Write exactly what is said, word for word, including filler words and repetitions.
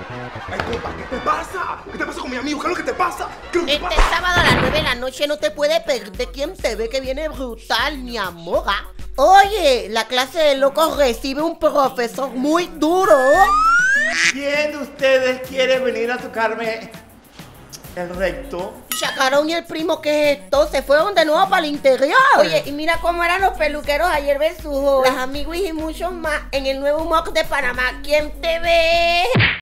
Ay, compa, ¿qué te pasa? ¿Qué te pasa con mi amigo? ¿Qué es lo que te pasa? ¿Qué es lo que te Este pasa? sábado a las nueve de la noche no te puede perder. ¿Quién te ve que viene brutal, mi amor? ¿Ah? Oye, la clase de locos recibe un profesor muy duro. ¿Quién de ustedes quiere venir a tocarme el recto? Chacarón y el primo, ¿qué es esto? Se fueron de nuevo para el interior. Oye, y mira cómo eran los peluqueros ayer versus hoy. Las amiguis y muchos más en el nuevo M O C de Panamá. ¿Quién te ve?